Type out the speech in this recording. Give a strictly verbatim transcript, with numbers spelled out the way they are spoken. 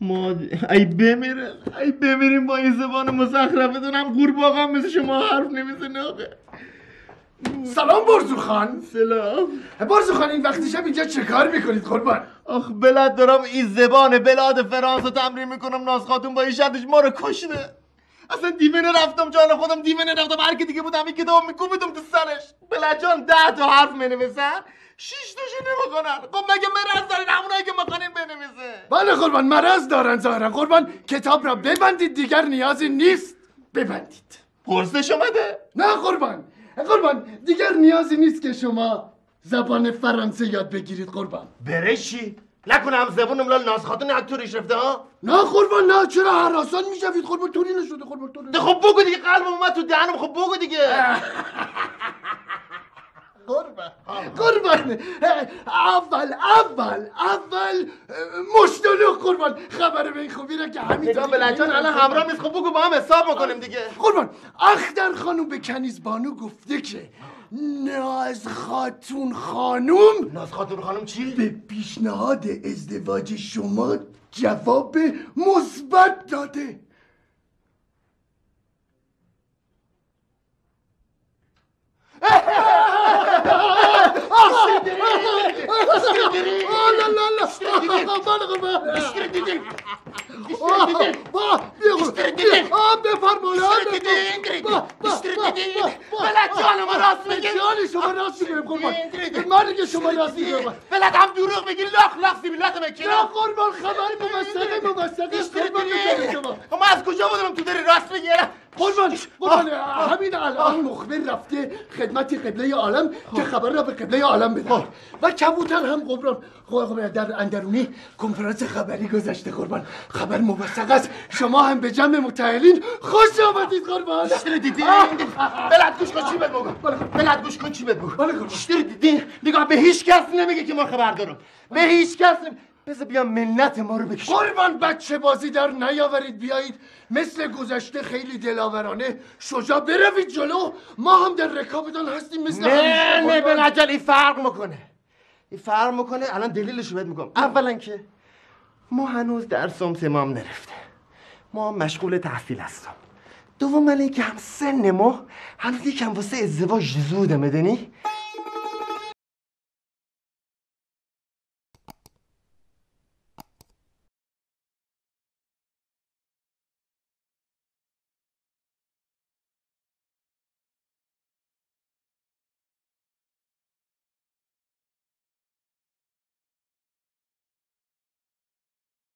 ما ای بمیره ای بمیریم با این زبان مزخرفه دونم قورباغه مثل شما حرف نمیزنه آقه. سلام برزو خان. سلام برزو خان، این وقتی شب اینجا چه کار میکنید قربان؟ آخ بلد دارم این زبان بلاد فرانسه تمرین میکنم. ناز خاتون با این شرطش ما رو کشته. اصلا دیوانه رفتم جان خودم دیوانه رفتم هر کی دیگه بودم این کتاب میکوبیدم تو سرش. بلد جان ده تا حرف مینویسن شش تاشو نمیکنن. خب مگه مرض دارین همونایی که میخوانین بنویسه؟ بله قربان مرض دارن ظاهرا. قربان کتاب را ببندید، دیگر نیازی نیست ببندید. پرسش اومده؟ نه قربان قربان دیگر نیازی نیست که شما زبان فرانسه یاد بگیرید قربان. بره چی؟ نکنم زبونم لال ناز خاتون اکتورش رفته ها؟ نه قربان نه، چرا هراسان میشوید قربان؟ طوری نشده قربان طوری. خب بگو دیگه، قلبم اومد تو دهنم. خب بگو دیگه. قربان قربان اول اول اول مشتلق قربان خبر به این خوبی را که همین نگاه بلجان الان همراه نیست. خب بگو با هم حساب میکنیم دیگه. قربان اختر خانوم به کنیز بانو گفته که ناز خاتون خانوم ناز خاتون خانوم چی؟ به پیشنهاد ازدواج شما جواب مثبت داده. بلد هم دروغ میگی لاخ لاخ سیبیلات مکی. نه قربان خبر موثقه موثقه قربان شما. ما از کجا بودم تو داری راست میگی؟ قربان قربان همین الان مخبر رفته خدمت قبله عالم که خبر را به قبله عالم بده و کبوتر هم قربان قربان در اندرونی کنفرانس خبری گذاشته قربان. خبر موثق است. شما هم به جمع متأهلین خوش آمدید قربان. چطور دیدی؟ بلد گوش کن چی بهت بگم. بلد گوش کن چی بهت بگم. چطور دیدی؟ نگاه به هیچ کس نمیگه که ما خبر دارم. به هیچ کس نمیگه. بذار بیا منت ما رو بکشیم. قربان بچه بازی در نیاورید. بیایید مثل گذشته خیلی دلاورانه شجاع بروید جلو. ما هم در رکابتان هستیم مثل نه نه بلجل این فرق میکنه. این فرق میکنه. الان دلیلش رو بهت میگم. اولا که ما هنوز درسم تمام نرفته. ما مشغول تحصیل هستم. دوم اینکه هم سن ما هنوز یکم واسه ازدواج زوده. میدونی؟